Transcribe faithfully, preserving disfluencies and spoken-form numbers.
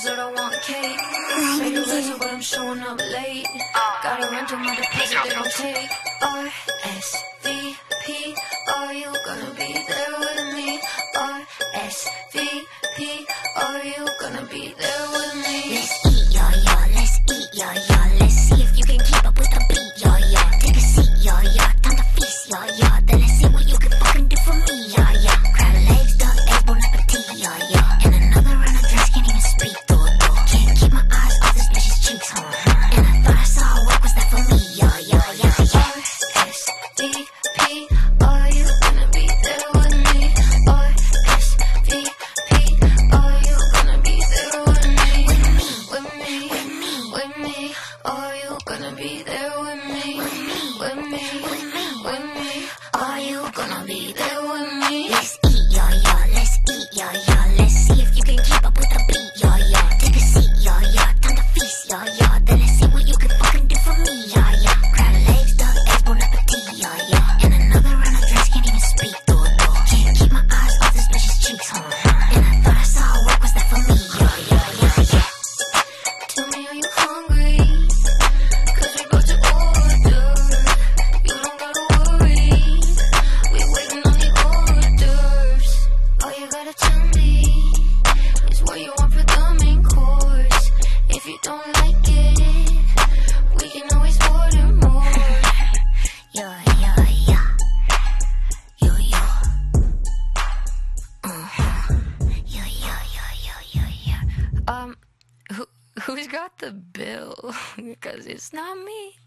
dessert, I want cake. Made a reso, but I'm showing up late. Gotta run to my deposit, they don't take. R S V P, are you gonna be there with me? R S V P, are you gonna be there with me? Let's eat, yo, yo, let's eat, yo, yo. Let's see if you can keep up with the beat, yo, yo. Take a seat, yo, yo, time to feast, yo, yo. Then let's see what you can fucking do for me, yo, yo. Crab legs, duck eggs, bon appetit, yo, yo. And another round of drinks, can't even speak, do, do. Can't keep my eyes off this bitch's cheeks, huh? And I thought I saw what was that for me, yo, yo, yo, yo. R S V P, are you gonna be there with me? R S V P, are you gonna be there with me? With me, with me, with me, are you gonna be there with me? With me, with me, with me, are you gonna be there with me? Let's eat, yo, yo, let's eat, yo, yo. Let's see if you can keep up with the beat, yo, yo. Take a seat, yo, yo, time to feast, yo, yo. Then let's see what you can fucking do for me, yo, yo. Crab legs, duck eggs, bon appetit, yo, yo. And another round of drinks, can't even speak, do, do. Can't keep my eyes off this bitch's cheeks, huh? And I thought I saw what was that for me, yo, yo, yo, yo. Tell me, are you hungry? Cause we about to order. You don't gotta worry, we waiting on the hors d'oeuvres. All you gotta tell me is what you want for the main course. If you don't like it, we can always order more. Yo, yo, yo. Yo, yo. Uh-huh. Yo, yo, yo, yo, yo, yo. Um, who, who's got the bill? Because it's not me.